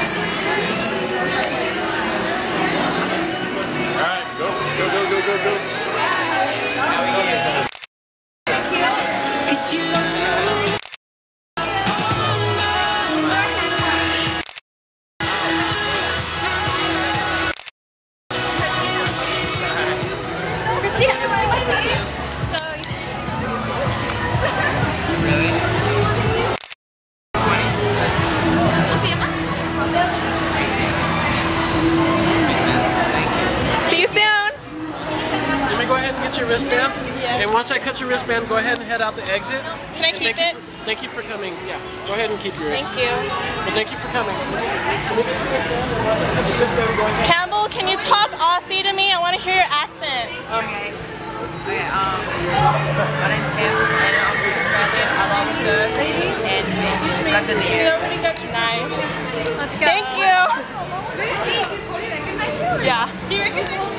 Alright, go. See you soon. Let me go ahead and get your wristband. Yes. And once I cut your wristband, go ahead and head out the exit. Can I keep it? Thank you for coming. Yeah, go ahead and keep yours. Thank you. Well, thank you for coming. Campbell, can you talk Aussie to me? I want to hear your accent. Okay. My name's Campbell and I'm Australian. I love surfing and beach. I've been there. Nice. Let's go. Thank you. Yeah.